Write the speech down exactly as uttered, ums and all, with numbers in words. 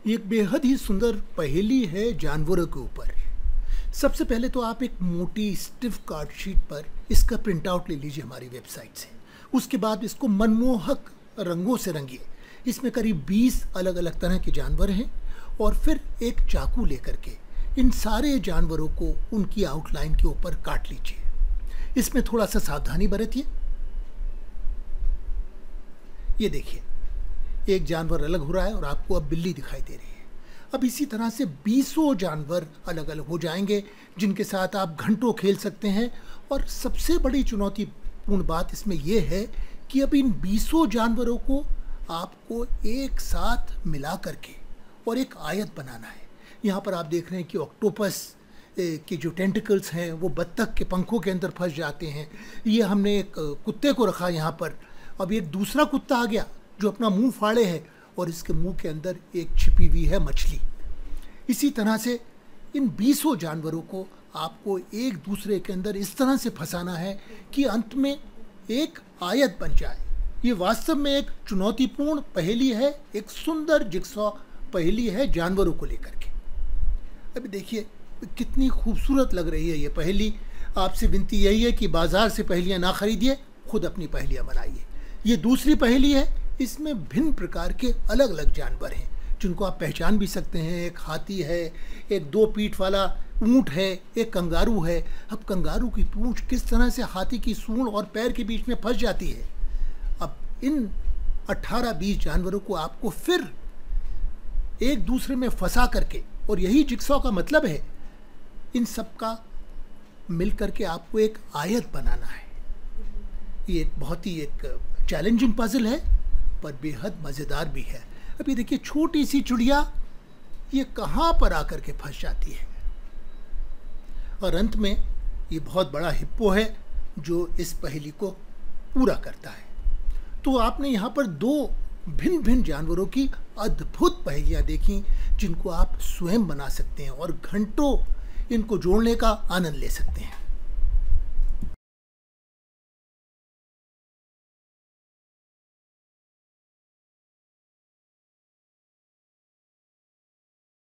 ये एक बेहद ही सुंदर पहेली है जानवरों के ऊपर। सबसे पहले तो आप एक मोटी स्टिफ कार्ड शीट पर इसका प्रिंट आउट ले लीजिए हमारी वेबसाइट से। उसके बाद इसको मनमोहक रंगों से रंगिए। इसमें करीब बीस अलग अलग तरह के जानवर हैं और फिर एक चाकू लेकर के इन सारे जानवरों को उनकी आउटलाइन के ऊपर काट लीजिए। इसमें थोड़ा सा सावधानी बरतिए। ये देखिए, एक जानवर अलग हो रहा है और आपको अब बिल्ली दिखाई दे रही है। अब इसी तरह से बीसों जानवर अलग अलग हो जाएंगे जिनके साथ आप घंटों खेल सकते हैं। और सबसे बड़ी चुनौतीपूर्ण बात इसमें यह है कि अब इन बीसों जानवरों को आपको एक साथ मिला करके और एक आयत बनाना है। यहाँ पर आप देख रहे हैं कि ऑक्टोपस के जो टेंटिकल्स हैं वो बत्तख के पंखों के अंदर फंस जाते हैं। ये हमने एक कुत्ते को रखा यहाँ पर। अब एक दूसरा कुत्ता आ गया जो अपना मुंह फाड़े है और इसके मुंह के अंदर एक छिपी हुई है मछली। इसी तरह से इन बीसों जानवरों को आपको एक दूसरे के अंदर इस तरह से फंसाना है कि अंत में एक आयत बन जाए। ये वास्तव में एक चुनौतीपूर्ण पहेली है, एक सुंदर जिक्सॉ पहेली है जानवरों को लेकर के। अभी देखिए कितनी खूबसूरत लग रही है ये पहेली। आपसे विनती यही है कि बाजार से पहेलियाँ ना खरीदिए, खुद अपनी पहेलियाँ बनाइए। ये दूसरी पहेली है। इसमें भिन्न प्रकार के अलग अलग जानवर हैं जिनको आप पहचान भी सकते हैं। एक हाथी है, एक दो पीठ वाला ऊंट है, एक कंगारू है। अब कंगारू की पूंछ किस तरह से हाथी की सूंड और पैर के बीच में फंस जाती है। अब इन अठारह बीस जानवरों को आपको फिर एक दूसरे में फंसा करके, और यही जिक्सॉ का मतलब है, इन सब का मिल करके आपको एक आयत बनाना है। ये एक बहुत ही एक चैलेंजिंग पजल है पर बेहद मज़ेदार भी है। अभी देखिए छोटी सी चिड़िया ये कहाँ पर आकर के फंस जाती है और अंत में ये बहुत बड़ा हिप्पो है जो इस पहेली को पूरा करता है। तो आपने यहाँ पर दो भिन्न भिन्न जानवरों की अद्भुत पहेलियाँ देखी जिनको आप स्वयं बना सकते हैं और घंटों इनको जोड़ने का आनंद ले सकते हैं।